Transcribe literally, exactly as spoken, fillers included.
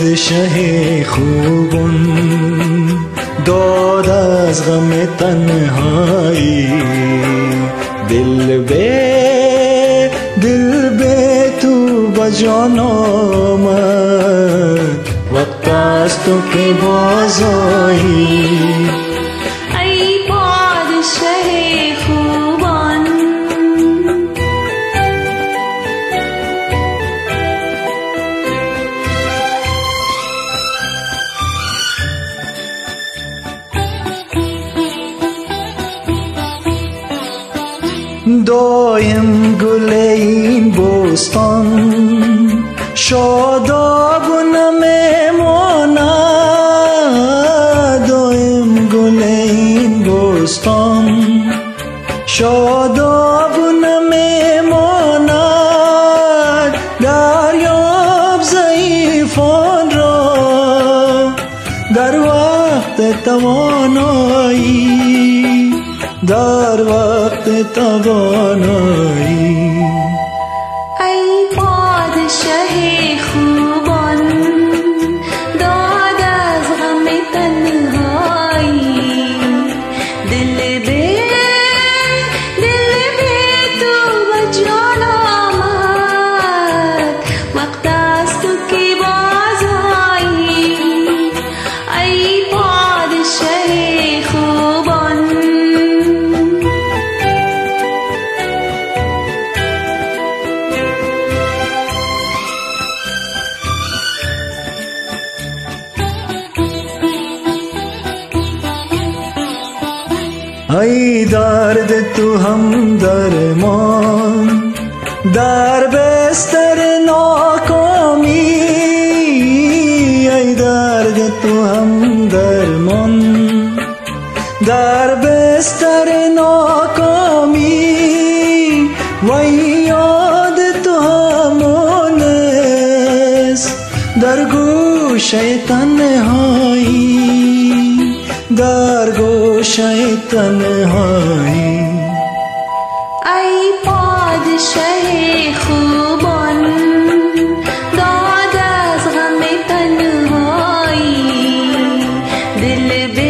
پادشه خوبان داد از غم تنهایی، دل به دل به تو بجان آمد، وقت از تو که باز آیی. ای پادشه خوبان دایم گل این بستان شاداب نمیماند، دایم گل این بستان شاداب نمیماند، دریاب ضعیفان را در وقت توانایی، در وقت توانایی. ای پادشه خوبان داد از غم تنهایی، دل به دل به تو و جان آمد، وقت از تو که باز آیی. ای پادشه خوبان ای درد تو هم درمان در بستر ناکامی، ای درد تو هم درمان در بستر ناکامی، و یاد تو همون است در گوشه تنهایی، در گوشه تنهایی. ای پادشه خوبان داد از غم تنهایی، دل به